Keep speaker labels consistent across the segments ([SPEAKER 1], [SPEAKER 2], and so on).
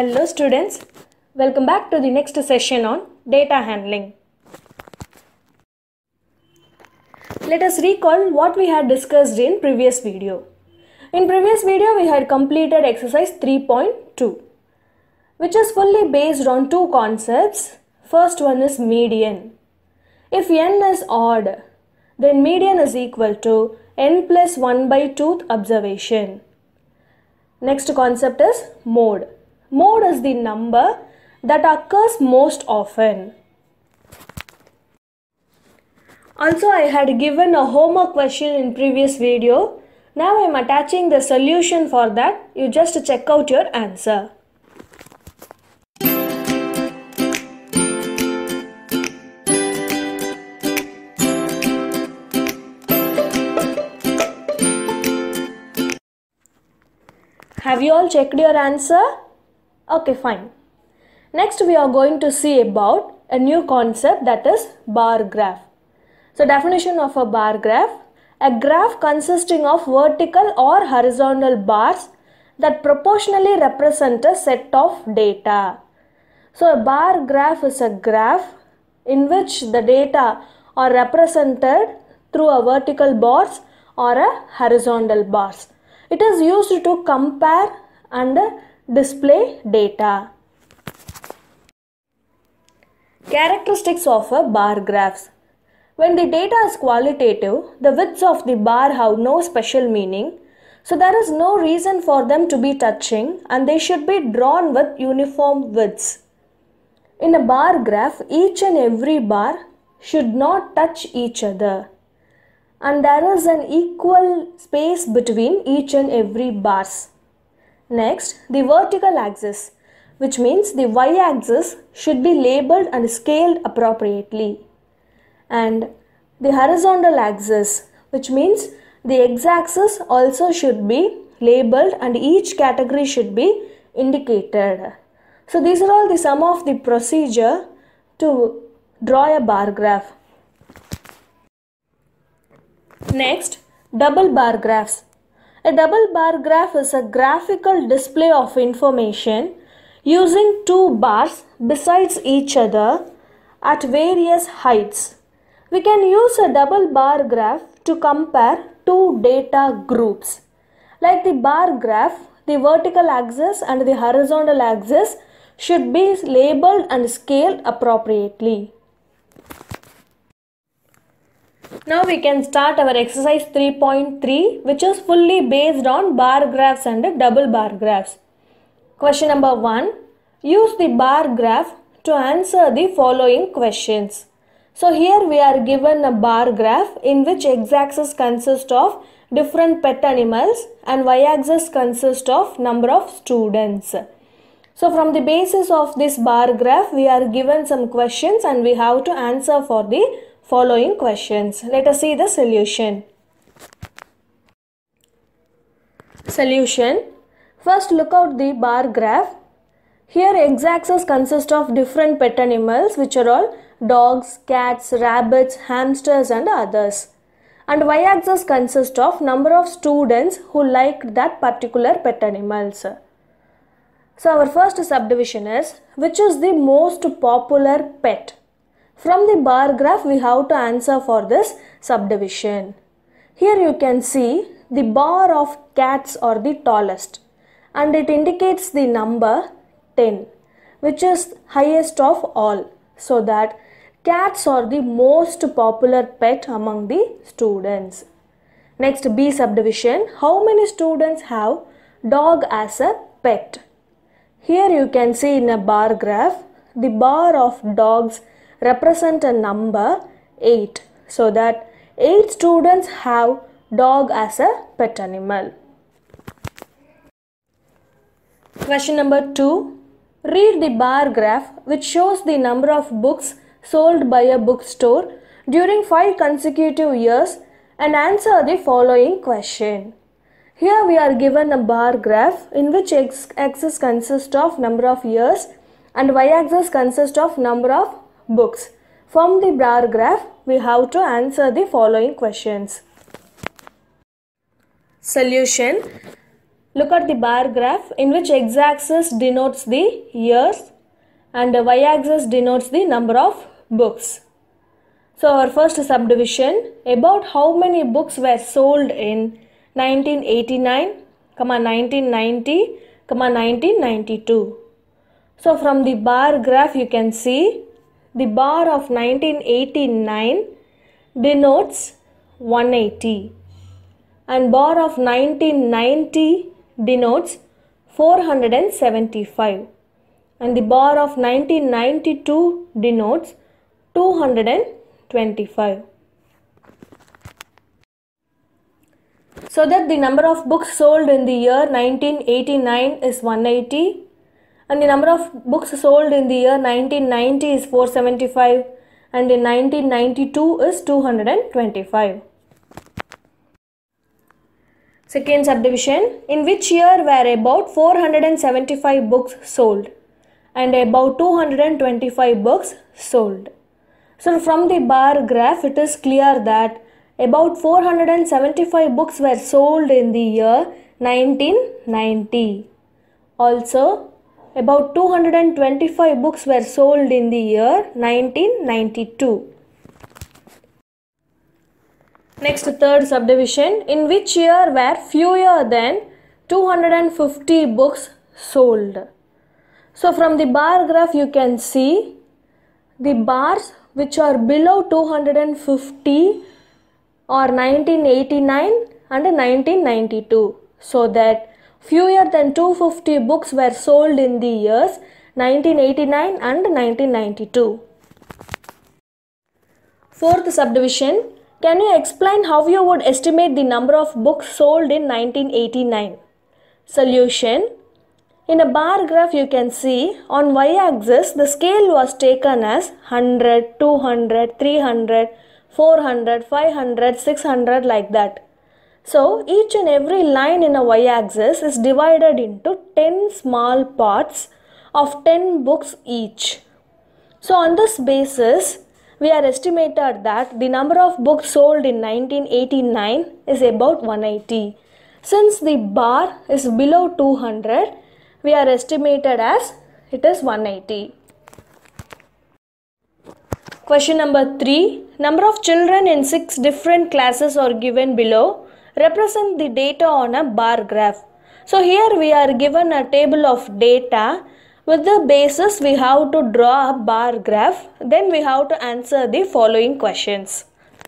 [SPEAKER 1] Hello students, welcome back to the next session on data handling. Let us recall what we had discussed in previous video. In previous video we had completed exercise 3.2, which is fully based on two concepts. First one is median. If n is odd, then median is equal to n plus 1 by 2th observation. Next concept is mode. Mode is the number that occurs most often. Also, I had given a homework question in previous video. Now I am attaching the solution for that. You just check out your answer. Have you all checked your answer? Okay, fine. Next we are going to see about a new concept, that is bar graph. So definition of a bar graph: a graph consisting of vertical or horizontal bars that proportionally represent a set of data. So a bar graph is a graph in which the data are represented through a vertical bars or a horizontal bars. It is used to compare and display data. Characteristics of a bar graphs. When the data is qualitative, the widths of the bar have no special meaning, so there is no reason for them to be touching and they should be drawn with uniform widths. In a bar graph, each and every bar should not touch each other, and there is an equal space between each and every bars. Next, the vertical axis, which means the y-axis should be labeled and scaled appropriately. And the horizontal axis, which means the x-axis also should be labeled and each category should be indicated. So these are all the sum of the procedure to draw a bar graph. Next, double bar graphs. A double bar graph is a graphical display of information using two bars besides each other at various heights. We can use a double bar graph to compare two data groups. Like the bar graph, the vertical axis and the horizontal axis should be labeled and scaled appropriately. Now we can start our exercise 3.3, which is fully based on bar graphs and double bar graphs. Question number 1. Use the bar graph to answer the following questions. So here we are given a bar graph in which x-axis consists of different pet animals and y-axis consists of number of students. So from the basis of this bar graph, we are given some questions and we have to answer for the following questions. Let us see the solution. Solution. First, look out the bar graph. Here x-axis consists of different pet animals, which are all dogs, cats, rabbits, hamsters and others. And y-axis consists of number of students who liked that particular pet animals. So our first subdivision is, which is the most popular pet? From the bar graph we have to answer for this subdivision. Here you can see the bar of cats are the tallest and it indicates the number 10, which is highest of all, so that cats are the most popular pet among the students. Next, B subdivision. How many students have dog as a pet? Here you can see in a bar graph the bar of dogs represent a number 8, so that 8 students have dog as a pet animal. Question number 2. Read the bar graph which shows the number of books sold by a bookstore during 5 consecutive years and answer the following question. Here we are given a bar graph in which x-axis consists of number of years and y-axis consists of number of books. From the bar graph we have to answer the following questions. Solution. Look at the bar graph in which x-axis denotes the years and the y-axis denotes the number of books. So our first subdivision, about how many books were sold in 1989, 1990, 1992. So from the bar graph you can see the bar of 1989 denotes 180 and bar of 1990 denotes 475 and the bar of 1992 denotes 225. So that the number of books sold in the year 1989 is 180 and the number of books sold in the year 1990 is 475 and in 1992 is 225. Second subdivision, in which year were about 475 books sold and about 225 books sold. So from the bar graph it is clear that about 475 books were sold in the year 1990. Also, about 225 books were sold in the year 1992. Next, third subdivision, in which year were fewer than 250 books sold. So from the bar graph you can see the bars which are below 250 are 1989 and 1992. So that fewer than 250 books were sold in the years 1989 and 1992. Fourth subdivision, can you explain how you would estimate the number of books sold in 1989? Solution. In a bar graph you can see on y-axis the scale was taken as 100, 200, 300, 400, 500, 600 like that. So each and every line in a y-axis is divided into 10 small parts of 10 books each. So on this basis, we are estimated that the number of books sold in 1989 is about 180. Since the bar is below 200, we are estimated as it is 180. Question number 3. Number of children in 6 different classes are given below. Represent the data on a bar graph. So here we are given a table of data. With the basis we have to draw a bar graph. Then we have to answer the following questions.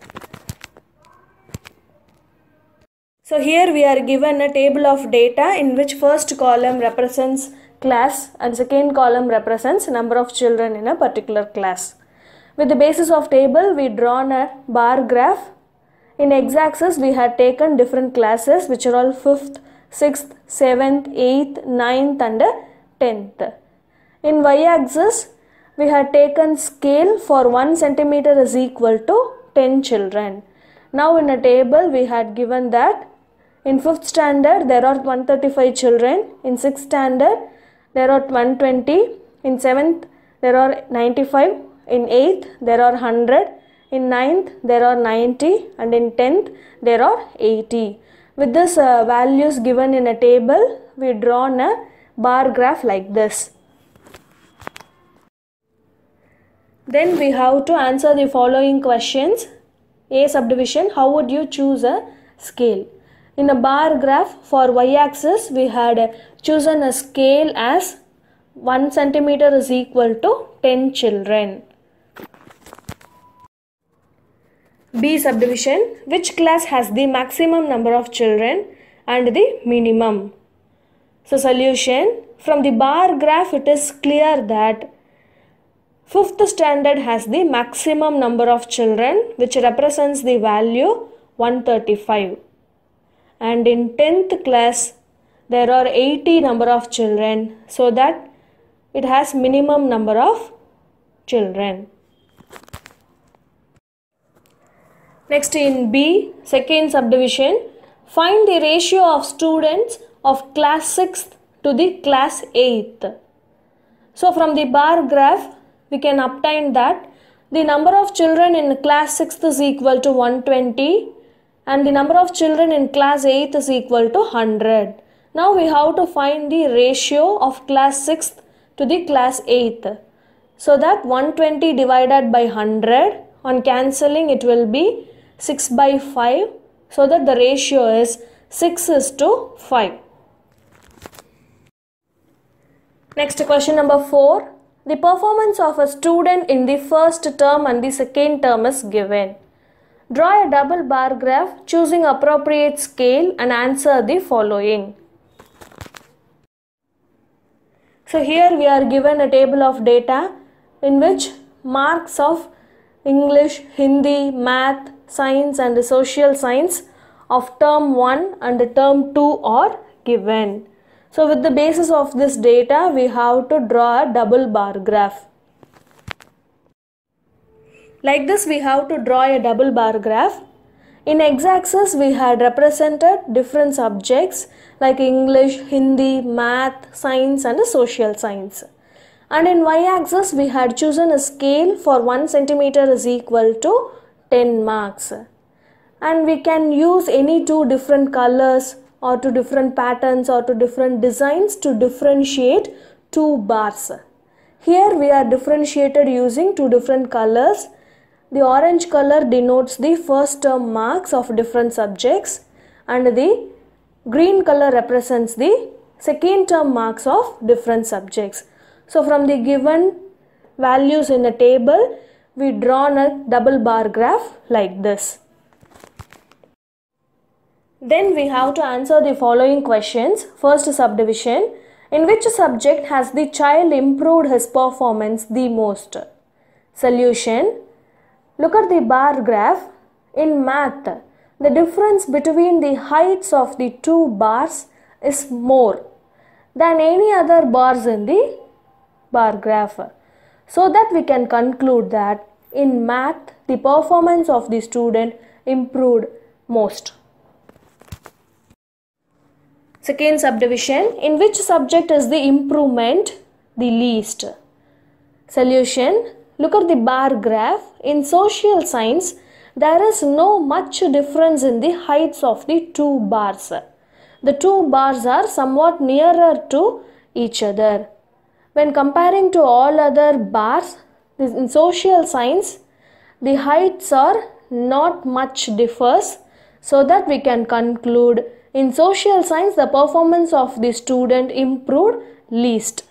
[SPEAKER 1] So here we are given a table of data in which first column represents class and second column represents number of children in a particular class. With the basis of table we drawn a bar graph. In x-axis we had taken different classes which are all 5th, 6th, 7th, 8th, 9th and 10th. In y-axis we had taken scale for 1 centimeter is equal to 10 children. Now in a table we had given that in 5th standard there are 135 children, in 6th standard there are 120, in 7th there are 95, in 8th there are 100, in 9th there are 90 and in 10th there are 80. With this values given in a table, we drawn a bar graph like this. Then we have to answer the following questions. A subdivision, how would you choose a scale? In a bar graph for y-axis, we had chosen a scale as 1 centimeter is equal to 10 children. B subdivision, which class has the maximum number of children and the minimum? So solution, from the bar graph it is clear that 5th standard has the maximum number of children which represents the value 135. And in 10th class there are 80 number of children, so that it has minimum number of children. Next in B, second subdivision, find the ratio of students of class 6th to the class 8th. So from the bar graph we can obtain that the number of children in class 6th is equal to 120 and the number of children in class 8th is equal to 100. Now we have to find the ratio of class 6th to the class 8th. So that 120 divided by 100, on cancelling it will be 6 by 5. So that the ratio is 6:5. Next, question number 4. The performance of a student in the first term and the second term is given. Draw a double bar graph choosing appropriate scale and answer the following. So here we are given a table of data in which marks of English, Hindi, Math, Science and Social Science of term 1 and term 2 are given. So with the basis of this data, we have to draw a double bar graph. Like this, we have to draw a double bar graph. In x-axis, we had represented different subjects like English, Hindi, Math, Science and Social Science. And in y-axis, we had chosen a scale for 1 centimeter is equal to 10 marks. And we can use any two different colors or two different patterns or two different designs to differentiate two bars. Here we are differentiated using two different colors. The orange color denotes the first term marks of different subjects and the green color represents the second term marks of different subjects. So from the given values in the table, we drawn a double bar graph like this. Then we have to answer the following questions. First subdivision. In which subject has the child improved his performance the most? Solution. Look at the bar graph. In math, the difference between the heights of the two bars is more than any other bars in the bar graph. So that we can conclude that in math, the performance of the student improved most. Second subdivision. In which subject is the improvement the least? Solution. Look at the bar graph. In social science, there is no much difference in the heights of the two bars. The two bars are somewhat nearer to each other. When comparing to all other bars, in social science, the heights are not much differs, so that we can conclude in social science the performance of the student improved least.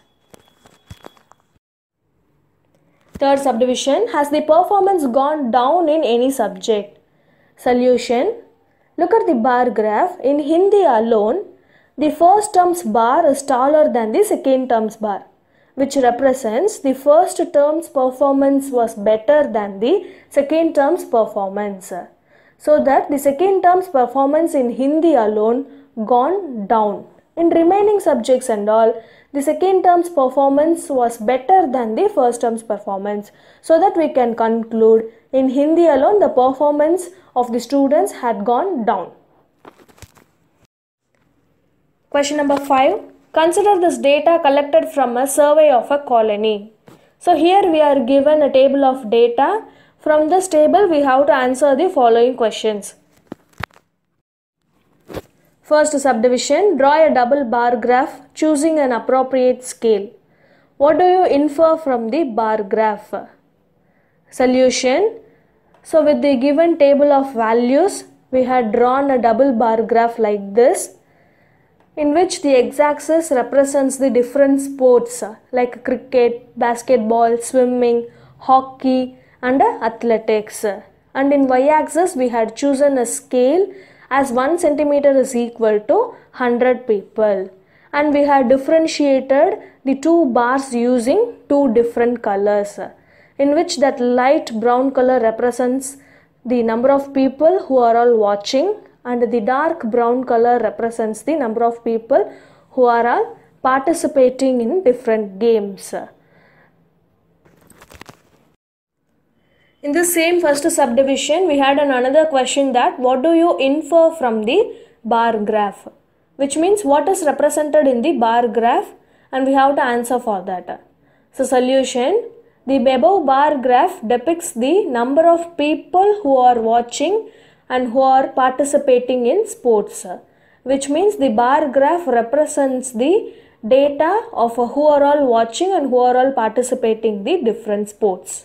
[SPEAKER 1] Third subdivision. Has the performance gone down in any subject? Solution. Look at the bar graph. In Hindi alone, the first term's bar is taller than the second term's bar, which represents the first term's performance was better than the second term's performance. So that the second term's performance in Hindi alone gone down. In remaining subjects and all, the second term's performance was better than the first term's performance. So that we can conclude in Hindi alone the performance of the students had gone down. Question number 5. Consider this data collected from a survey of a colony. So here we are given a table of data. From this table, we have to answer the following questions. First subdivision. Draw a double bar graph choosing an appropriate scale. What do you infer from the bar graph? Solution. So with the given table of values, we had drawn a double bar graph like this, in which the x-axis represents the different sports like cricket, basketball, swimming, hockey and athletics. And in y-axis we had chosen a scale as 1 centimeter is equal to 100 people. And we had differentiated the two bars using two different colors, in which that light brown color represents the number of people who are all watching and the dark brown color represents the number of people who are all participating in different games. In the same first subdivision, we had another question that what do you infer from the bar graph? Which means what is represented in the bar graph, and we have to answer for that. So solution, the above bar graph depicts the number of people who are watching and who are participating in sports. which means the bar graph represents the data of who are all watching and who are all participating the different sports.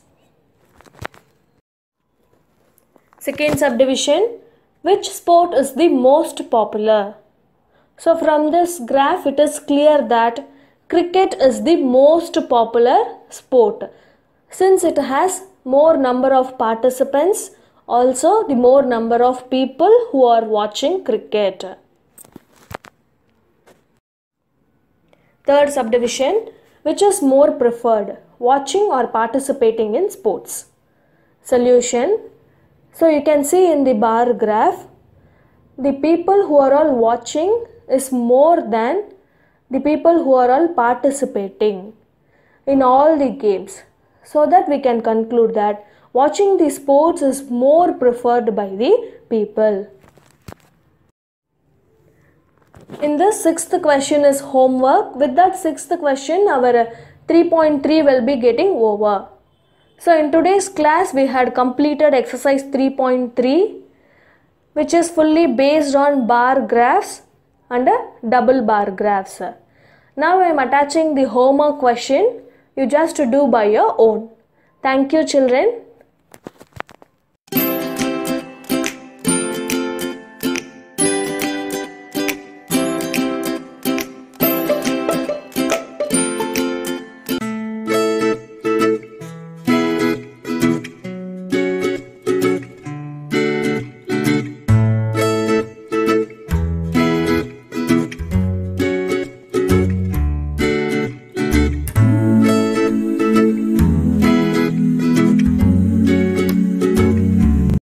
[SPEAKER 1] Second subdivision, which sport is the most popular? So from this graph it is clear that cricket is the most popular sport since it has more number of participants, also the more number of people who are watching cricket. Third subdivision, which is more preferred, watching or participating in sports? Solution. So you can see in the bar graph, the people who are all watching is more than the people who are all participating in all the games. So that we can conclude that watching the sports is more preferred by the people. In this sixth question is homework. With that sixth question, our 3.3 will be getting over. So in today's class, we had completed exercise 3.3, which is fully based on bar graphs and double bar graphs. Now I am attaching the homework question. You just do by your own. Thank you, children.